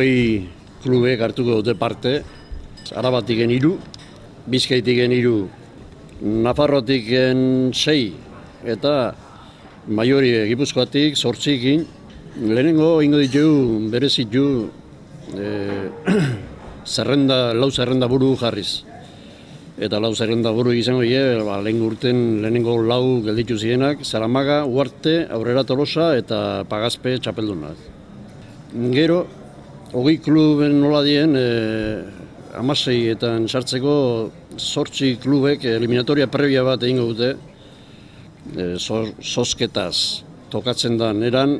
hogei klubek hartuko dute parte, Arabatik 3, Bizkaitik 3, Nafarrotik 6, eta Maiori Gipuzkoatik 8. Lehenengo ingo ditugu berezitu lau zerrenda buru jarriz. Eta lau zerrenda buru izango lehen urten lehenengo lau gelditu zirenak, Zaramaga, Uarte, Aurrera Tolosa eta Pagazpe txapelduna. Gero, 20 kluben nola dien, 16etan sartzeko 8 klubek eliminatoria previa bat egingo dute, zozketaz tokatzen da eran,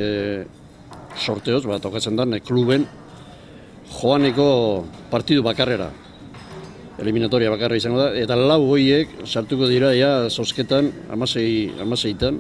sorteoz, tokatzen da kluben joaneko partidu bakarrera. Eliminatoria bakarra izango da, eta lau horiek sartuko dira zozketan 16etan,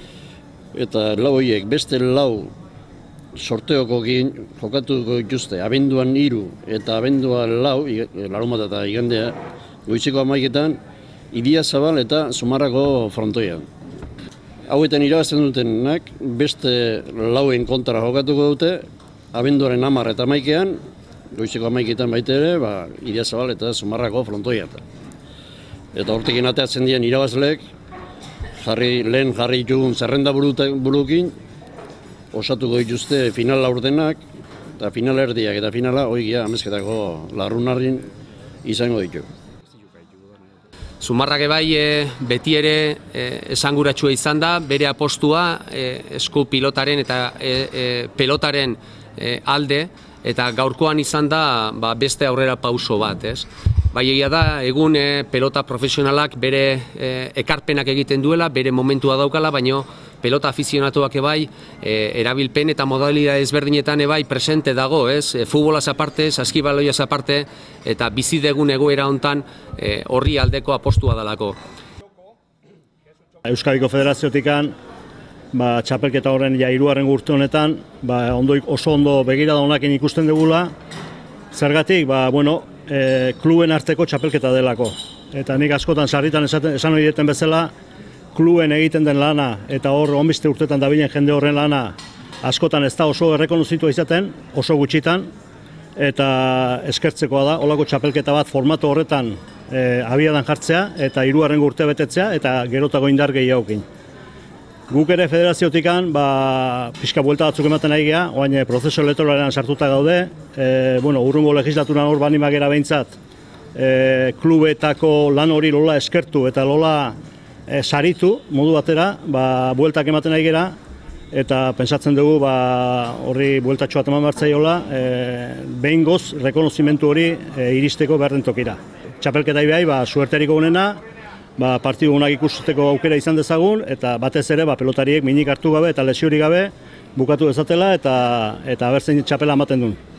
eta lau horiek beste lau sorteokokin jokatuko dituzte abenduan 3 eta abenduan 4, larunbat eta igandea, goizeko 11etan, Idiazabal eta Zumarrako frontoian. Hauetan irabazten dutenak beste lauen kontra jokatuko dute, abenduaren 10 eta 11ean, goizeko 11etan baita ere, Idiazabal eta Zumarrako frontoian. Eta hortekin ateatzen dien irabazleek, lehen jarri ditugun zerrenda burukin, osatuko dituzte final laurdenak, eta final erdiak eta finala, hoigia amezketako larrunarrin izango ditu. Zumarrak beti ere esanguratsua izan da, bere apostua esku pilotaren eta pelotaren alde, eta gaurkoan izan da beste aurrera pauso bat. Bai egia da, egun pelota profesionalak bere ekarpenak egiten duela, bere momentua daukala, baina pelota afizionatuak erabilpen eta modalidade ezberdinetan presente dago, futbolaz aparte, saskibaloiaz aparte, eta bizi degun egoera hontan horri aldeko apostua dalako. Euskadiko Federaziotikan txapelketa horren 3. urte honetan oso ondo begirada honekin ikusten dugula, zergatik kluben arteko txapelketa delako. Eta nik askotan sarritan esan hori dieten bezala, kluben egiten den lana eta hor onbiste urtetan dabilen jende horren lana askotan ez da oso errekonozitua izaten, oso gutxitan, eta eskertzekoa da, holako txapelketa bat formatu horretan abiadan jartzea eta 3. urte betetzea eta gerotako indar gehiagokin. Guk ere federaziotikan pixka buelta batzuk ematen nahi geha, oain prozesu elektoralean sartuta gaude, urrungo legislaturan hor bani magera behintzat, klubetako lan hori lola eskertu eta lola saritu modu batera, bueltak ematen nahi gera, eta pentsatzen dugu horri bueltatxo bat eman bartzaiola, behin goz rekonozimentu hori iristeko behar den tokira. Txapelketa ibai, suerteriko gunena, partidu gunak ikusteko aukera izan dezagun, eta batez ere pelotariek minik hartu gabe eta lesiorik gabe bukatu dezatela eta berzen txapela ematen duen.